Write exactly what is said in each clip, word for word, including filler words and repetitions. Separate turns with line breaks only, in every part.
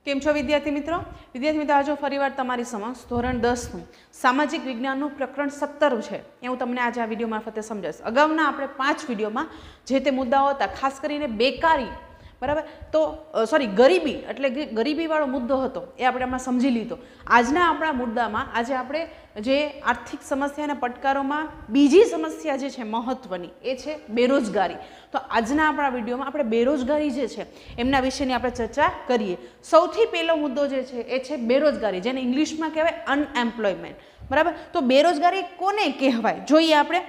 केम छो विद्यार्थी मित्रों? विद्यार्थी मित्रों आज फरीवार तमारी समक्ष धोरण दस सामाजिक विज्ञान प्रकरण सत्तर है ए हूँ तमने आज आ विडियो मार्फते समजावीश। अगाउना आपणे पांच विडियो में जे ते मुद्दाओ हता खास करीने बेकारी बराबर तो सॉरी गरीबी एटले गरीबी वाळो मुद्दो हतो ए आपणे आमां समजी लीधो। आजना आपणा मुद्दामां आजे आपणे जे आर्थिक समस्या अने પડકારોમાં बीजी समस्या जे छे महत्वनी ए छे बेरोजगारी। तो आजना आपणा विडियोमां आपणे बेरोजगारी जे छे एमना विशेनी आपणे चर्चा करीए। सौथी पहेलो मुद्दो जे छे ए छे बेरोजगारी, जेने इंग्लिशमां कहेवाय अनएम्प्लॉयमेंट बराबर। तो बेरोजगारी कोने कहेवाय जोईए आपणे।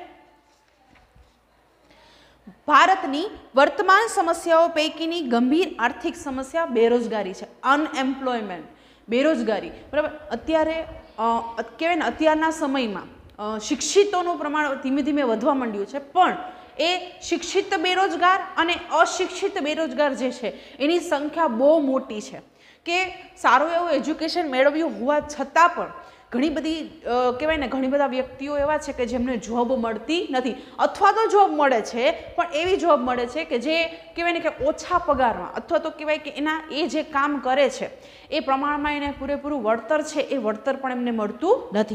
भारतनी वर्तमान समस्याओं पैकीनी गंभीर आर्थिक समस्या बेरोजगारी है, अनएम्प्लॉयमेंट बेरोजगारी बराबर। अत्यारे कहेवाय ने अत्यारना समयमां शिक्षितोनुं प्रमाण धीमे धीमे वधवा मांड्युं छे, पण ए शिक्षित बेरोजगार अने अशिक्षित बेरोजगार जे छे एनी संख्या बहु मोटी छे के सारुं एवुं एज्युकेशन मेळव्युं होवा छतां पण घणी बधी कहेवाय ने घणी बधा व्यक्तिओ एवा छे के जेमने जॉब मळती नथी अथवा तो जॉब मळे छे पण एवी जॉब मळे छे के जे कहेवाय ने के ओछा पगारमां अथवा तो कहेवाय के एना ए जे काम करे छे ए प्रमाणमां एने पूरेपूरुं वळतर छे ए वळतर पण एमने मळतुं नथी।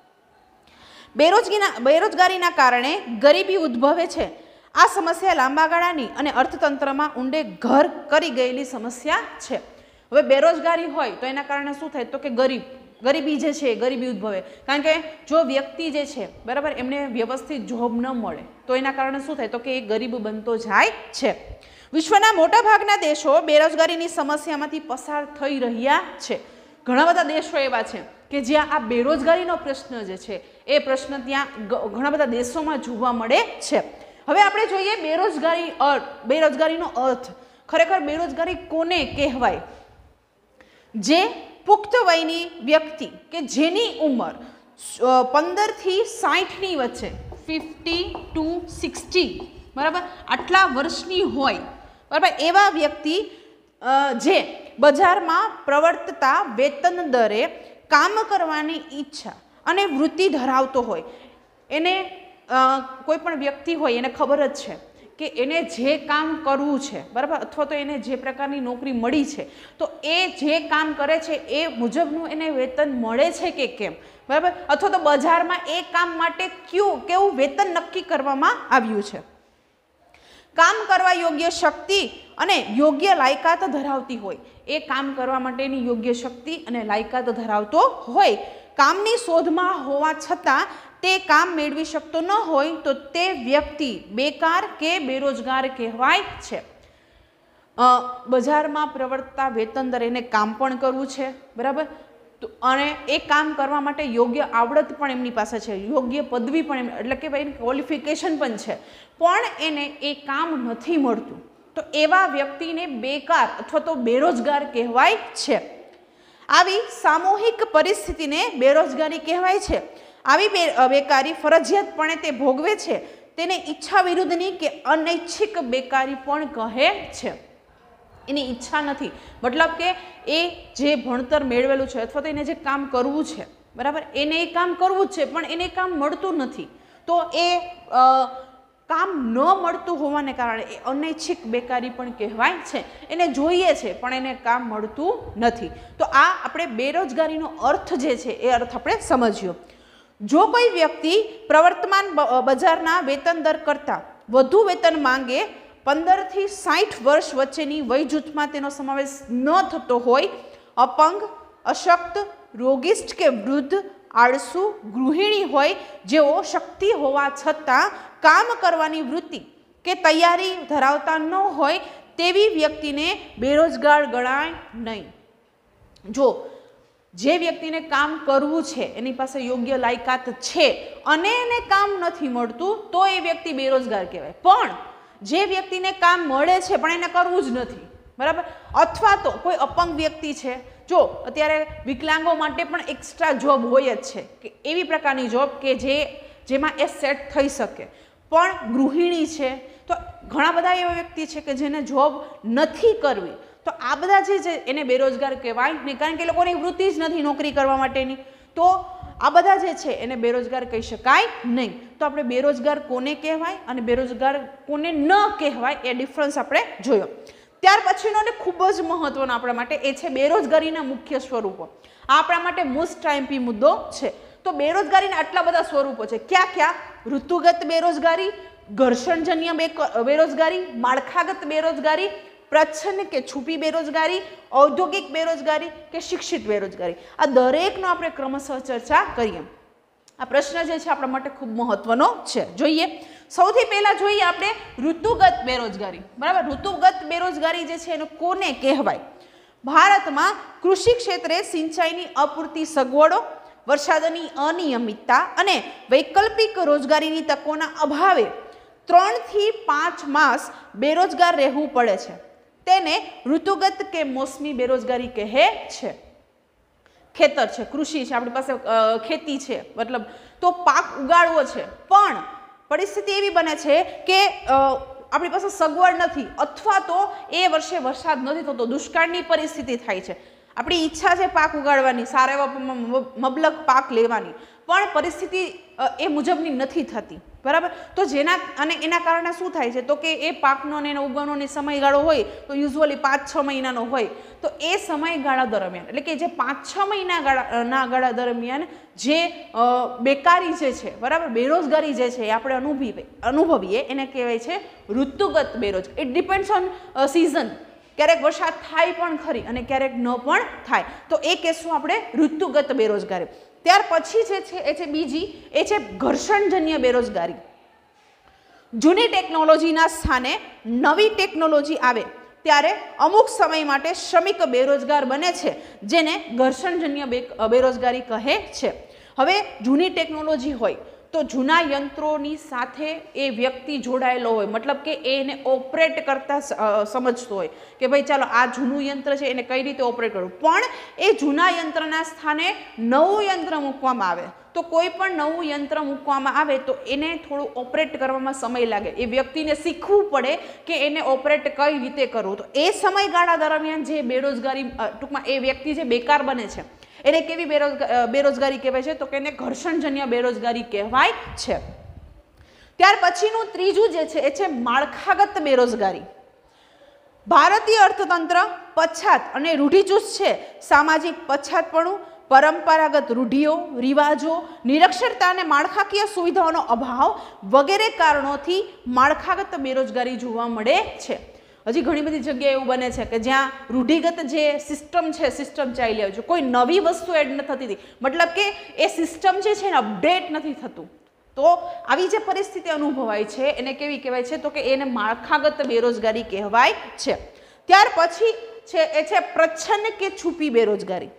बेरोजगारीना बेरोजगारीना कारणे गरीबी उद्भवे छे। आ समस्या लांबा गाळानी अने अर्थतंत्रमां ऊंडे घर करी गयेली समस्या छे। हवे बेरोजगारी होय तो एना कारणे शुं थाय तो के गरीब गरीबी जे छे गरीबी उद्भवे, कारण के जो व्यक्ति जे छे बराबर एमने व्यवस्थित जॉब न मळे तो एना कारणे शुं थाय तो के गरीब बनतो जाय छे। विश्वना मोटा भागना देशो बेरोजगारीनी समस्यामांथी पसार थई रह्या छे। घणा बधा देशो एवा छे के ज्यां आ बेरोजगारीनो प्रश्न जे छे ए प्रश्न त्यां घणा बधा देशोमां जोवा मळे छे। हवे आपणे जोईए बेरोजगारी अर्थ बेरोजगारीनो अर्थ। खरेखर बेरोजगारी कोने कहेवाय? जे पुख्त वयनी व्यक्ति के जेनी उमर पंदर थी साठ नी वच्चे फिफ्टी टू सिक्सटी बराबर आटला वर्षनी होय बराबर एवा व्यक्ति जे बजारमां प्रवर्तता वेतन दरे काम करवानी इच्छा अने वृत्ति धरावतो होय। एने कोई पण व्यक्ति होय एने खबर ज छे कि एने जे काम करवू छे बराबर अथवा तो एने जे प्रकारनी नौकरी मળી छे तो ए जे काम करे छे ए मुजबनुं एने वेतन मळे छे के केम बराबर अथवा तो बजारमां ए काम माटे क्यों केवुं वेतन नक्की करवामां आव्युं छे। काम करवा योग्य शक्ति अने योग्य लायकात धरावती होय ए काम करवा माटेनी योग्य शक्ति अने लायकात धरावतो होय। कामनी शोधमां होवा छतां ते काम मेळवी शकतो न होय तो ते व्यक्ति बेकार के बेरोजगार कहेवाय छे। बजारमां प्रवर्तता वेतन दर एने काम पण करवू छे बराबर तो अने ए काम करवा माटे योग्य आवडत पण एमनी पासे छे, योग्य पदवी पण एटले के भाई क्वॉलिफिकेशन पण छे, पण एने ए काम नथी मळतुं तो एवा व्यक्तिने बेकार अथवा तो बेरोजगार कहेवाय छे। आवी सामूहिक परिस्थितिने बेरोजगारी कहेवाय छे। आवी बे बेकारी फरजियातपणे ते भोगवे छे तेने इच्छा विरुद्धनी के अनैच्छिक बेकारी पण कहे छे। एनी इच्छा नथी मतलब के ए जे भणतर मेळवेलुं छे अथवा तो एने जे काम करवू छे बराबर एने ए काम करवू छे पण एने काम मळतुं नथी तो ए काम न मळतुं होवाने कारणे ए अनैच्छिक बेकारी पण कहेवाय छे। एने जोईए छे पण एने काम मळतुं नथी। तो आ आपणे बेरोजगारीनो अर्थ जे छे ए अर्थ आपणे समज्यो। जो कोई व्यक्ति प्रवर्तमान बजारना वेतन दर करता वधु वेतन मांगे पंदर थी साठ वर्ष वच्चेनी वय जूथमां तेनो समावेश न थतो होय, अपंग अशक्त रोगिष्ठ के वृद्ध आळसू गृहिणी होय जेओ शक्ति होवा छतां काम करवानी वृत्ति के तैयारी धरावता न होय तेवी व्यक्तिने बेरोजगार गणाय नहीं। जो जे व्यक्तिने काम करवू छे एनी पासे योग्य लायकात छे अने एने काम नथी मळतुं तो ए व्यक्ति बेरोजगार कहेवाय। पण जे व्यक्तिने काम मळे छे पण एने करवू ज नथी बराबर अथवा तो कोई अपंग व्यक्ति छे जो अत्यारे विकलांगो माटे पण एक्स्ट्रा जॉब होय ज छे के एवी प्रकारनी जॉब के जे जेमां ए सेट थई शके पण गृहिणी छे तो घणा बधा एवा व्यक्ति छे के जेने जॉब नथी करवी तो आ बधा जे एने बेरोजगार कहेवाय नहीं, कारण के लोकोनी वृत्ति ज नथी नौकरी करवा माटेनी तो आ बधा जे छे एने बेरोजगार कही शकाय नहीं। तो आपणे बेरोजगार कोने कहेवाय अने बेरोजगार कोने न कहेवाय ए डिफरन्स आपणे जोयो। ત્યાર પછીનો ને ખૂબ જ મહત્વનો આપણા માટે એ છે બેરોજગારીના મુખ્ય સ્વરૂપો. આ આપણા માટે મોસ્ટ આઈએમપી મુદ્દો છે. તો બેરોજગારીના આટલા બધા સ્વરૂપો છે. ક્યાં ક્યાં? ઋતુગત બેરોજગારી, ઘર્ષણજન્ય બેરોજગારી, માળખાગત બેરોજગારી, પ્રચ્છન્ન કે છુપી બેરોજગારી, ઔદ્યોગિક બેરોજગારી કે શિક્ષિત બેરોજગારી. આ દરેકનો આપણે ક્રમશઃ ચર્ચા કરીએ. આ પ્રશ્ન જે છે આપણા માટે ખૂબ મહત્વનો છે. જોઈએ, સૌથી પહેલા જોઈએ આપણે ઋતુગત બેરોજગારી. બરાબર, ઋતુગત બેરોજગારી જે છે એનો કોને કહેવાય? ભારતમાં કૃષિ ક્ષેત્રે સિંચાઈની અપૂરતી સગવડો, વરસાદની અનિયમિતતા અને વૈકલ્પિક રોજગારીની તકોના અભાવે ત્રણ થી પાંચ માસ બેરોજગાર રહેવું પડે છે. તેને ઋતુગત કે મોસમી બેરોજગારી કહે છે. ખેતર છે, કૃષિ છે, આપણી પાસે ખેતી છે, મતલબ તો પાક ઉગાડવો છે, પણ પરિસ્થિતિ એવી બને છે કે આપણી પાસે સગવડ નથી અથવા તો એ વર્ષે વરસાદ નથી થતો, દુષ્કાળની પરિસ્થિતિ થાય છે. આપણી ઈચ્છા છે પાક ઉગાડવાની, સારા એવા મબલક પાક લેવાની, પણ પરિસ્થિતિ એ મુજબની નથી થતી. બરાબર, તો જેના અને એના કારણે શું થાય છે તો કે એ પાકનો અને એનો ઉગવણોની સમયગાળો હોય તો યુઝ્યુઅલી પાંચ છ મહિનાનો હોય. તો એ સમયગાળા દરમિયાન એટલે કે જે પાંચ છ મહિના ગાળાના ગાળા દરમિયાન જે બેકારી જે છે, બરાબર, બેરોજગારી જે છે એ આપણે અનુભવી અનુભવીએ એને કહેવાય છે ઋતુગત બેરોજગારી. It depends on season. ક્યારેક વરસાદ થાય પણ ખરી અને ક્યારેક ન પણ થાય, તો એ કહેશું આપણે ઋતુગત બેરોજગારી. ત્યાર પછી જે છે એ છે બીજી, એ છે ઘર્ષણજન્ય બેરોજગારી. જૂની ટેકનોલોજીના સ્થાને નવી ટેકનોલોજી આવે ત્યારે અમુક સમય માટે શ્રમિક બેરોજગાર બને છે, જેને ઘર્ષણજન્ય બેરોજગારી કહે છે. હવે જૂની ટેકનોલોજી હોય તો જૂના યંત્રોની સાથે એ વ્યક્તિ જોડાયેલો હોય, મતલબ કે એને ઓપરેટ કરતા સમજતો હોય કે ભાઈ ચાલો આ જૂનું યંત્ર છે એને કઈ રીતે ઓપરેટ કરવું. પણ એ જૂના યંત્રના સ્થાને નવું યંત્ર મૂકવામાં આવે તો કોઈ પણ નવું યંત્ર મૂકવામાં આવે તો એને થોડું ઓપરેટ કરવામાં સમય લાગે. એ વ્યક્તિને શીખવું પડે કે એને ઓપરેટ કઈ રીતે કરવું. તો એ સમયગાળા દરમિયાન જે બેરોજગારી, ટૂંકમાં એ વ્યક્તિ જે બેકાર બને છે એને કેવી બેરોજગારી કહેવાય છે તો કે એને ઘર્ષણજન્ય બેરોજગારી કહેવાય છે. ત્યાર પછીનું ત્રીજું જે છે એ છે માળખાગત બેરોજગારી. ભારતીય અર્થતંત્ર પછાત અને રૂઢિચુસ્ત છે. સામાજિક પછાતપણું, પરંપરાગત રૂઢિઓ, રિવાજો, નિરક્ષરતા અને માળખાકીય સુવિધાઓનો અભાવ વગેરે કારણોથી માળખાગત બેરોજગારી જોવા મળે છે. હજી ઘણી બધી જગ્યાએ એવું બને છે કે જ્યાં રૂઢિગત જે સિસ્ટમ છે સિસ્ટમ ચાલી આવે છે, કોઈ નવી વસ્તુ એડ નથી થતી, મતલબ કે એ સિસ્ટમ જે છે એને અપડેટ નથી થતું. તો આવી જે પરિસ્થિતિ અનુભવાય છે એને કેવી કહેવાય છે તો કે એને માળખાગત બેરોજગારી કહેવાય છે. ત્યાર પછી છે એ છે પ્રચ્છન્ન કે છુપી બેરોજગારી.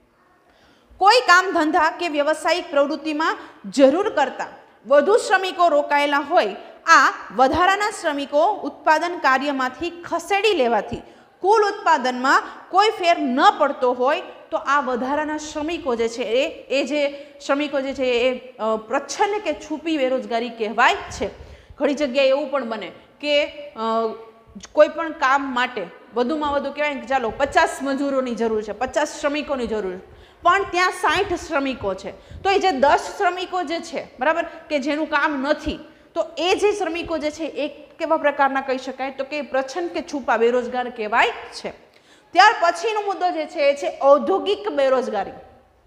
કોઈ કામ ધંધા કે વ્યવસાયિક પ્રવૃત્તિમાં જરૂર કરતા વધુ શ્રમિકો રોકાયેલા હોય, આ વધારાના શ્રમિકો ઉત્પાદન કાર્યમાંથી ખસેડી લેવાથી કુલ ઉત્પાદનમાં કોઈ ફેર ન પડતો હોય તો આ વધારાના શ્રમિકો જે છે એ એ જે શ્રમિકો જે છે એ પ્રચ્છન્ન કે છુપી બેરોજગારી કહેવાય છે. ઘણી જગ્યાએ એવું પણ બને કે કોઈ પણ કામ માટે વધુમાં વધુ કહેવાય કે ચાલો પચાસ મજૂરોની જરૂર છે, પચાસ શ્રમિકોની જરૂર છે, પણ ત્યાં સાઠ શ્રમિકો છે. તો એ જે દસ શ્રમિકો જે છે, બરાબર, કે જેનું કામ નથી, તો એ જે શ્રમિકો જે છે એ કેવા પ્રકારના કહી શકાય તો કે પ્રચ્છન્ન કે છુપા બેરોજગાર કહેવાય છે. ત્યાર પછીનો મુદ્દો જે છે એ છે ઔદ્યોગિક બેરોજગારી.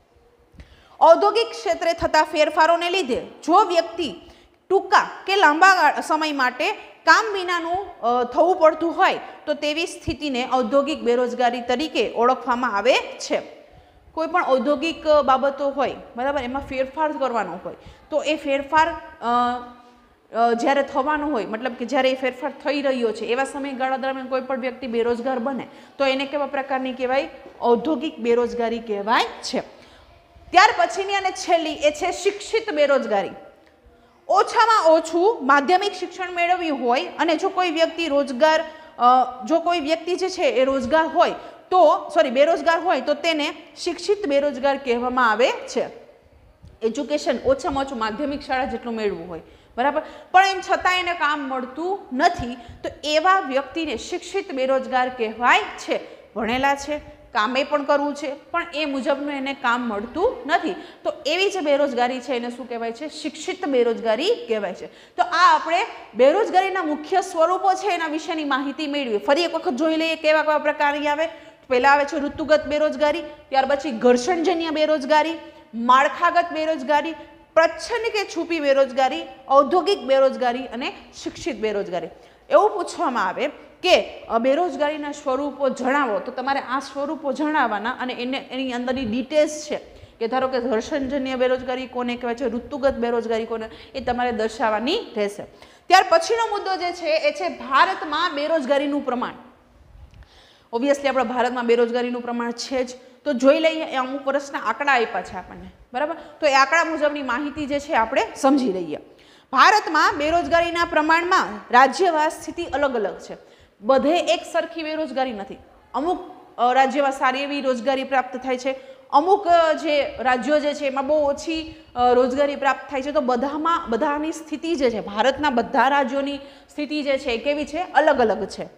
ઔદ્યોગિક ક્ષેત્રે થતા ફેરફારોને લીધે જો વ્યક્તિ ટૂંકા કે લાંબા સમય માટે કામ વિનાનું થવું પડતું હોય તો તેવી સ્થિતિને ઔદ્યોગિક બેરોજગારી તરીકે ઓળખવામાં આવે છે. કોઈ પણ ઔદ્યોગિક બાબતો હોય, બરાબર, એમાં ફેરફાર કરવાનો હોય તો એ ફેરફાર જ્યારે થવાનો હોય, મતલબ કે જ્યારે એ ફેરફાર થઈ રહ્યો છે એવા સમયગાળા દરમિયાન કોઈ પણ વ્યક્તિ બેરોજગાર બને તો એને કેવા પ્રકારની કહેવાય? ઔદ્યોગિક બેરોજગારી કહેવાય છે. ત્યાર પછીની અને છેલ્લી એ છે શિક્ષિત બેરોજગારી. ઓછામાં ઓછું માધ્યમિક શિક્ષણ મેળવ્યું હોય અને જો કોઈ વ્યક્તિ રોજગાર જો કોઈ વ્યક્તિ જે છે એ રોજગાર હોય તો સોરી બેરોજગાર હોય તો તેને શિક્ષિત બેરોજગાર કહેવામાં આવે છે. એજ્યુકેશન ઓછામાં ઓછું માધ્યમિક શાળા જેટલું મેળવું હોય, બરાબર, પણ એમ છતાં એને કામ મળતું નથી તો એવા વ્યક્તિને શિક્ષિત બેરોજગાર કહેવાય છે. ભણેલા છે, કામે પણ કરવું છે પણ એ મુજબનું એને કામ મળતું નથી, તો એવી જે બેરોજગારી છે એને શું કહેવાય છે? શિક્ષિત બેરોજગારી કહેવાય છે. તો આ આપણે બેરોજગારીના મુખ્ય સ્વરૂપો છે એના વિશેની માહિતી મેળવી. ફરી એક વખત જોઈ લઈએ કેવા કેવા પ્રકારની આવે. પહેલા આવે છે ઋતુગત બેરોજગારી, ત્યાર પછી ઘર્ષણજન્ય બેરોજગારી, માળખાગત બેરોજગારી, પ્રચ્છન્ન કે છુપી બેરોજગારી, ઔદ્યોગિક બેરોજગારી અને શિક્ષિત બેરોજગારી. એવું પૂછવામાં આવે કે બેરોજગારીના સ્વરૂપો જણાવો, તો તમારે આ સ્વરૂપો જણાવવાના અને એને એની અંદરની ડિટેલ્સ છે કે ધારો કે ઘર્ષણજન્ય બેરોજગારી કોને કહેવાય છે, ઋતુગત બેરોજગારી કોને, એ તમારે દર્શાવવાની રહેશે. ત્યાર પછીનો મુદ્દો જે છે એ છે ભારતમાં બેરોજગારીનું પ્રમાણ. ઓબ્વિયસલી આપણા ભારતમાં બેરોજગારીનું પ્રમાણ છે જ, તો જોઈ લઈએ. એ અમુક વર્ષના આંકડા આપ્યા છે આપણને, બરાબર? તો એ આંકડા મુજબની માહિતી જે છે આપણે સમજી લઈએ. ભારતમાં બેરોજગારીના પ્રમાણમાં રાજ્યવાર સ્થિતિ અલગ અલગ છે. બધે એક સરખી બેરોજગારી નથી. અમુક રાજ્યમાં સારી એવી રોજગારી પ્રાપ્ત થાય છે, અમુક જે રાજ્યો જે છે એમાં બહુ ઓછી રોજગારી પ્રાપ્ત થાય છે. તો બધામાં બધાની સ્થિતિ જે છે, ભારતના બધા રાજ્યોની સ્થિતિ જે છે એ કેવી છે? અલગ અલગ છે.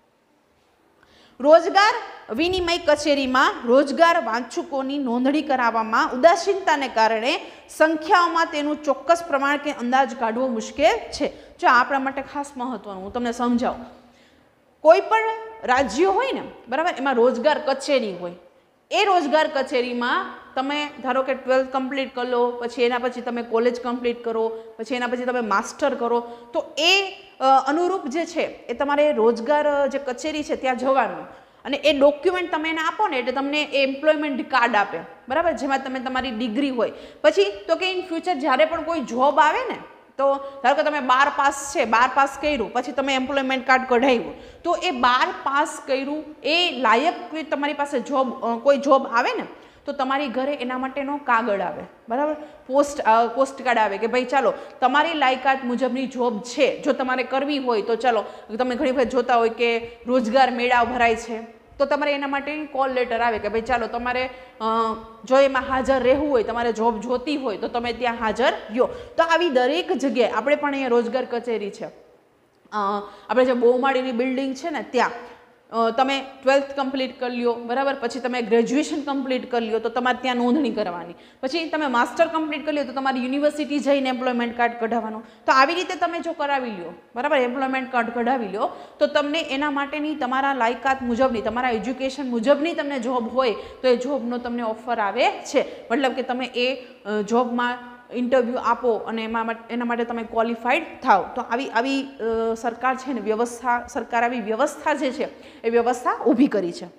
રોજગાર વિનિમય કચેરીમાં રોજગાર વાંચુકોની નોંધણી કરાવવામાં ઉદાસીનતાને કારણે સંખ્યાઓમાં તેનું ચોક્કસ પ્રમાણ કે અંદાજ કાઢવો મુશ્કેલ છે. જો આપણા માટે ખાસ મહત્વનું હું તમને સમજાવું. કોઈ પણ રાજ્ય હોય ને, બરાબર, એમાં રોજગાર કચેરી હોય. એ રોજગાર કચેરીમાં તમે ધારો કે ટ્વેલ્થ કમ્પ્લીટ કરી લો, પછી એના પછી તમે કોલેજ કમ્પ્લીટ કરો, પછી એના પછી તમે માસ્ટર કરો, તો એ અનુરૂપ જે છે એ તમારે રોજગાર જે કચેરી છે ત્યાં જવાનું અને એ ડોક્યુમેન્ટ તમે એને આપો ને એટલે તમને એ એમ્પ્લોયમેન્ટ કાર્ડ આપે, બરાબર, જેમાં તમે તમારી ડિગ્રી હોય. પછી તો કે ઇન ફ્યુચર જ્યારે પણ કોઈ જોબ આવે ને, તો ધારો કે તમે બાર પાસ છે, બાર પાસ કર્યું, પછી તમે એમ્પ્લોયમેન્ટ કાર્ડ કઢાવ્યું, તો એ બાર પાસ કર્યું એ લાયક કોઈ તમારી પાસે જોબ કોઈ જોબ આવે ને, તો તમારી ઘરે એના માટેનો કાગળ આવે, બરાબર, પોસ્ટ પોસ્ટ કાર્ડ આવે કે ભાઈ ચાલો તમારી લાયકાત મુજબની જોબ છે, જો તમારે કરવી હોય તો ચાલો. તમે ઘણી વખત જોતા હોય કે રોજગાર મેળા ભરાય છે, તો તમારે એના માટે કોલ લેટર આવે કે ભાઈ ચાલો તમારે જો એમાં હાજર રહેવું હોય, તમારે જોબ જોતી હોય તો તમે ત્યાં હાજર રહ્યો. તો આવી દરેક જગ્યાએ આપણે પણ અહીંયા રોજગાર કચેરી છે. આપણે જે બહુમાળીની બિલ્ડિંગ છે ને ત્યાં તમે ટ્વેલ્થ કમ્પ્લીટ કરી લ્યો, બરાબર, પછી તમે ગ્રેજ્યુએશન કમ્પ્લીટ કરી લ્યો તો તમારે ત્યાં નોંધણી કરવાની, પછી તમે માસ્ટર કમ્પ્લીટ કરી લ્યો તો તમારી યુનિવર્સિટી જઈને એમ્પ્લોયમેન્ટ કાર્ડ કઢાવવાનું. તો આવી રીતે તમે જો કરાવી લ્યો, બરાબર, એમ્પ્લોયમેન્ટ કાર્ડ કઢાવી લ્યો, તો તમને એના માટેની તમારા લાયકાત મુજબની, તમારા એજ્યુકેશન મુજબની તમને જોબ હોય તો એ જોબનો તમને ઓફર આવે છે. મતલબ કે તમે એ જોબમાં ઇન્ટરવ્યૂ આપો અને એમાં એના માટે તમે ક્વોલિફાઈડ થાવ. તો આવી આવી સરકાર છે ને વ્યવસ્થા, સરકાર આવી વ્યવસ્થા જે છે એ વ્યવસ્થા ઊભી કરી છે.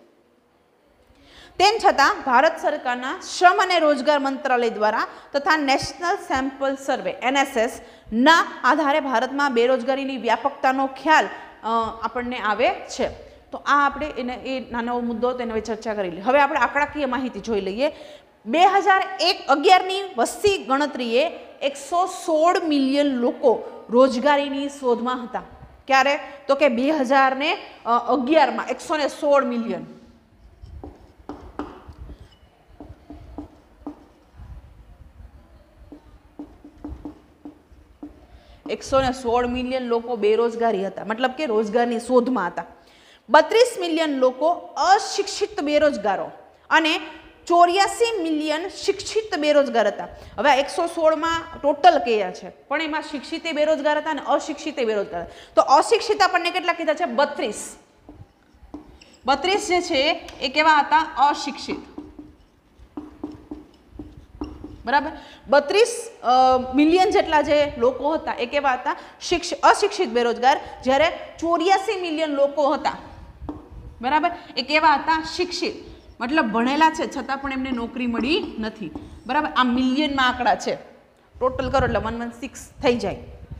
તેમ છતાં ભારત સરકારના શ્રમ અને રોજગાર મંત્રાલય દ્વારા તથા national sample survey N S S ના આધારે ભારતમાં બેરોજગારીની વ્યાપકતાનો ખ્યાલ આપણને આવે છે. તો આ આપણે એને એ નાનો મુદ્દો તેના વિશે ચર્ચા કરી લઈએ. હવે આપણે આંકડાકીય માહિતી જોઈ લઈએ. બે હજાર એક અગિયારની વસ્તી ગણતરીએ એકસો સોળ મિલિયન લોકો રોજગારીની શોધમાં હતા. ક્યારે? તો કે બે હજાર ને અગિયારમાં એકસો ને સોળ મિલિયન. એકસો ને સોળ મિલિયન લોકો બેરોજગારી હતા, મતલબ કે રોજગારની શોધમાં હતા. બત્રીસ મિલિયન લોકો અશિક્ષિત બેરોજગારો અને ચોર્યાસી મિલિયન શિક્ષિત બેરોજગાર હતા. હવે એકસો સોળમાં ટોટલ કયા છે, પણ એમાં શિક્ષિત બેરોજગાર હતા અને અશિક્ષિત બેરોજગાર. તો અશિક્ષિત આપણને કેટલા કીધા છે? બત્રીસ. બત્રીસ જે છે એ કેવા હતા? અશિક્ષિત, બરાબર. બત્રીસ મિલિયન જેટલા જે લોકો હતા એ કેવા હતા? અશિક્ષિત બેરોજગાર. જ્યારે ચોર્યાસી મિલિયન લોકો હતા, બરાબર, એ કેવા હતા? શિક્ષિત. મતલબ ભણેલા છે છતાં પણ એમને નોકરી મળી નથી, બરાબર. આ મિલિયનમાં આંકડા છે, ટોટલ કરો એટલે વન વન સિક્સ થઈ જાય.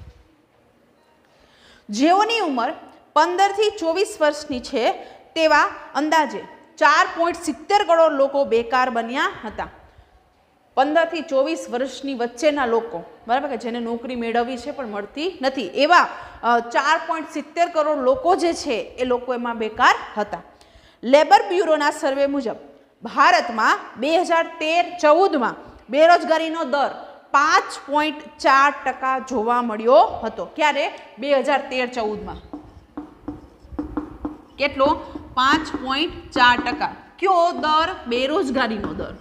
જેઓની ઉંમર પંદર થી ચોવીસ વર્ષની છે તેવા અંદાજે ચાર પોઈન્ટ સિત્તેર કરોડ લોકો બેકાર બન્યા હતા. પંદર થી ચોવીસ વર્ષની વચ્ચેના લોકો, બરાબર, કે જેને નોકરી મેળવવી છે પણ મળતી નથી, એવા ચાર પોઈન્ટ સિત્તેર કરોડ લોકો જે છે એ લોકો એમાં બેકાર હતા. લેબર બ્યુરોના સર્વે મુજબ ભારતમાં બે હજાર તેર ચૌદમાં બેરોજગારીનો દર પાંચ પોઈન્ટ ચાર ટકા જોવા મળ્યો હતો. ક્યારે? બે હજાર તેર ચૌદમાં કેટલો? પાંચ પોઈન્ટ ચાર ટકા. કયો દર? બેરોજગારીનો દર.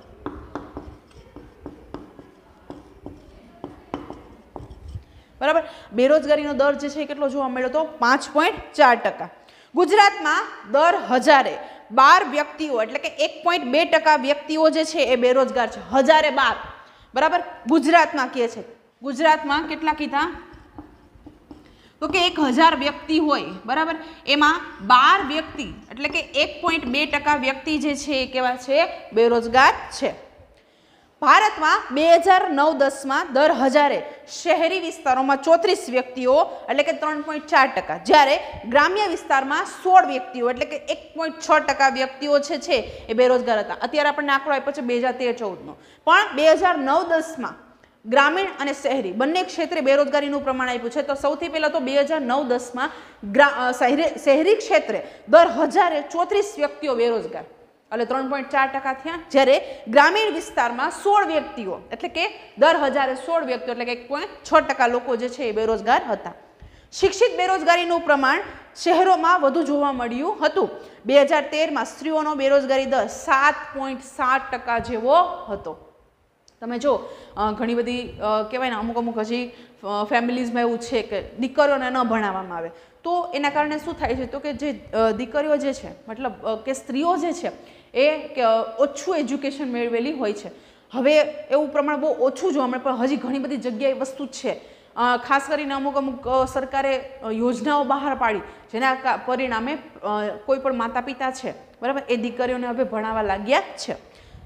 બરાબર. બેરોજગારીનો દર જે છે એ કેટલો જોવા મળ્યો? તો પાંચ પોઈન્ટ ચાર ટકા. ગુજરાતમાં દર હજારે બાર વ્યક્તિઓ એટલે કે એક પોઈન્ટ બે ટકા વ્યક્તિઓ જે છે એ બેરોજગાર છે. હજારે બાર. બરાબર. ગુજરાતમાં કે છે, ગુજરાતમાં કેટલા કીધા? તો કે એક હજાર વ્યક્તિ હોય, બરાબર, એમાં બાર વ્યક્તિ એટલે કે એક પોઈન્ટ બે ટકા વ્યક્તિ જે છે એ કેવા છે? બેરોજગાર છે. ભારતમાં બે હજાર નવ દસમાં દર હજારે શહેરી વિસ્તારોમાં ચોત્રીસ વ્યક્તિઓ એટલે કે ત્રણ પોઈન્ટ ચાર ટકા, જ્યારે ગ્રામ્ય વિસ્તારમાં સોળ વ્યક્તિઓ એટલે કે એક પોઈન્ટ છ ટકા વ્યક્તિઓ છે છે એ બેરોજગાર હતા. અત્યારે આપણને આંકડો આપ્યો છે બે હજાર તેર ચૌદનો, પણ બે હજાર નવ દસમાં ગ્રામીણ અને શહેરી બંને ક્ષેત્રે બેરોજગારીનું પ્રમાણ આપ્યું છે. તો સૌથી પહેલાં તો બે હજાર નવ દસમાં શહેરી ક્ષેત્રે દર હજારે ચોત્રીસ વ્યક્તિઓ બેરોજગાર એટલે ત્રણ પોઈન્ટ ચાર ટકા થયા, જ્યારે ગ્રામીણ વિસ્તારમાં સોળ વ્યક્તિઓ એટલે કે દર હજારે સોળ વ્યક્તિઓ એટલે કે એક પોઈન્ટ છ ટકા લોકો જે છે એ બેરોજગાર હતા. શિક્ષિત બેરોજગારીનું પ્રમાણ શહેરોમાં વધુ જોવા મળ્યું હતું. બે હજાર તેરમાં સ્ત્રીઓનો બેરોજગારી દર સાત પોઈન્ટ સાત ટકા જેવો હતો. તમે જો ઘણી બધી કહેવાય ને અમુક અમુક હજી ફેમિલીઝમાં એવું છે કે દીકરીઓને ન ભણાવવામાં આવે, તો એના કારણે શું થાય છે? તો કે જે દીકરીઓ જે છે મતલબ કે સ્ત્રીઓ જે છે એ ઓછું એજ્યુકેશન મેળવેલી હોય છે. હવે એવું પ્રમાણ બહુ ઓછું જોવા મળે, પણ હજી ઘણી બધી જગ્યાએ વસ્તુ છે. ખાસ કરીને અમુક અમુક સરકારે યોજનાઓ બહાર પાડી જેના પરિણામે કોઈ પણ માતા પિતા છે, બરાબર, એ દીકરીઓને હવે ભણાવવા લાગ્યા છે.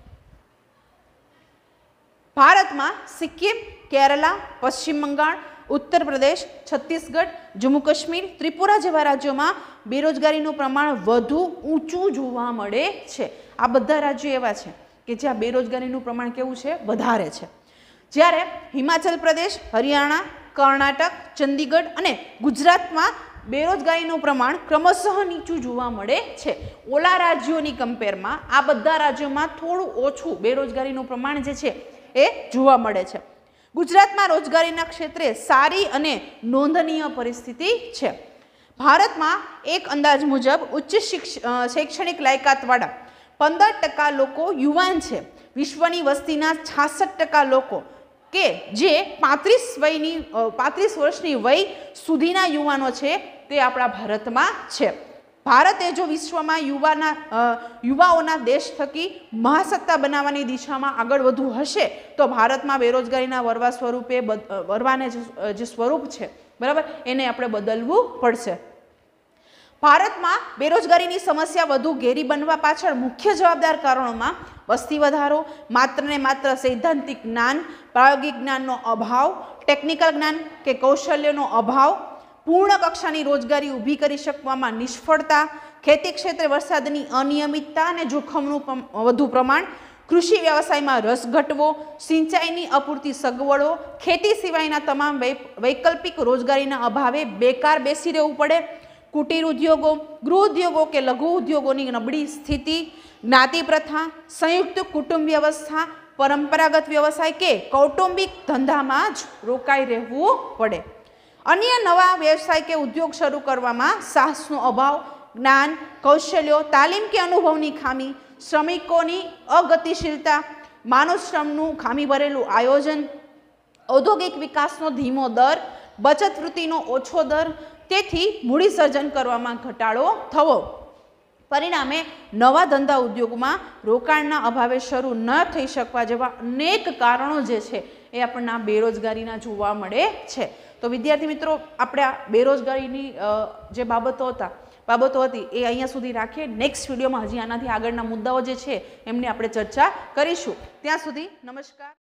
ભારતમાં સિક્કિમ, કેરલા, પશ્ચિમ બંગાળ, ઉત્તર પ્રદેશ, છત્તીસગઢ, જમ્મુ કાશ્મીર, ત્રિપુરા જેવા રાજ્યોમાં બેરોજગારીનું પ્રમાણ વધુ ઊંચું જોવા મળે છે. આ બધા રાજ્યો એવા છે કે જ્યાં બેરોજગારીનું પ્રમાણ કેવું છે? વધારે છે. જ્યારે હિમાચલ પ્રદેશ, હરિયાણા, કર્ણાટક, ચંદીગઢ અને ગુજરાતમાં બેરોજગારીનું પ્રમાણ ક્રમશઃ નીચું જોવા મળે છે. ઓલા રાજ્યોની કમ્પેરમાં આ બધા રાજ્યોમાં થોડું ઓછું બેરોજગારીનું પ્રમાણ જે છે એ જોવા મળે છે. ગુજરાતમાં રોજગારીના ક્ષેત્રે સારી અને નોંધનીય પરિસ્થિતિ છે. ભારતમાં એક અંદાજ મુજબ ઉચ્ચ શૈક્ષણિક લાયકાતવાળા પંદર ટકા લોકો યુવાન છે. વિશ્વની વસ્તીના છાસઠ ટકા લોકો કે જે પાંત્રીસ વયની પાંત્રીસ વર્ષની વય સુધીના યુવાનો છે તે આપણા ભારતમાં છે. ભારતે જો વિશ્વમાં યુવાના યુવાઓના દેશ થકી મહાસત્તા બનાવવાની દિશામાં આગળ વધવું હશે તો ભારતમાં બેરોજગારીના વરવા સ્વરૂપે વરવાને જે સ્વરૂપ છે, બરાબર, એને આપણે બદલવું પડશે. ભારતમાં બેરોજગારીની સમસ્યા વધુ ઘેરી બનવા પાછળ મુખ્ય જવાબદાર કારણોમાં વસ્તી વધારો, માત્ર ને માત્ર સૈદ્ધાંતિક જ્ઞાન, પ્રાયોગિક જ્ઞાનનો અભાવ, ટેકનિકલ જ્ઞાન કે કૌશલ્યનો અભાવ, પૂર્ણ કક્ષાની રોજગારી ઊભી કરી શકવામાં નિષ્ફળતા, ખેતી ક્ષેત્રે વરસાદની અનિયમિતતા અને જોખમનું વધુ પ્રમાણ, કૃષિ વ્યવસાયમાં રસ ઘટવો, સિંચાઈની અપૂરતી સગવડો, ખેતી સિવાયના તમામ વૈકલ્પિક રોજગારીના અભાવે બેકાર બેસી રહેવું પડે, કુટીર ઉદ્યોગો, ગૃહ ઉદ્યોગો કે લઘુ ઉદ્યોગોની નબળી સ્થિતિ, જ્ઞાતિ પ્રથા, સંયુક્ત કુટુંબ વ્યવસ્થા, પરંપરાગત વ્યવસાય કે કૌટુંબિક ધંધામાં જ રોકાઈ રહેવું પડે. અન્ય નવા વ્યવસાય કે ઉદ્યોગ શરૂ કરવામાં સાહસનો અભાવ, જ્ઞાન, કૌશલ્યો, તાલીમ કે અનુભવની ખામી, શ્રમિકોની અગતિશીલતા, માનવ શ્રમનું ખામી ભરેલું આયોજન, ઔદ્યોગિક વિકાસનો ધીમો દર, બચત વૃત્તિનો ઓછો દર, તેથી મૂડી સર્જન કરવામાં ઘટાડો થવો. પરિણામે નવા ધંધા ઉદ્યોગમાં રોકાણના અભાવે શરૂ ન થઈ શકવા જેવા અનેક કારણો જે છે એ આપણને બેરોજગારીના જોવા મળે છે. તો વિદ્યાર્થી મિત્રો, આપણે આ બેરોજગારીની જે બાબતો હતા બાબતો હતી એ અહીંયા સુધી રાખીએ. નેક્સ્ટ વિડીયોમાં હજી આનાથી આગળના મુદ્દાઓ જે છે એમની આપણે ચર્ચા કરીશું. ત્યાં સુધી નમસ્કાર.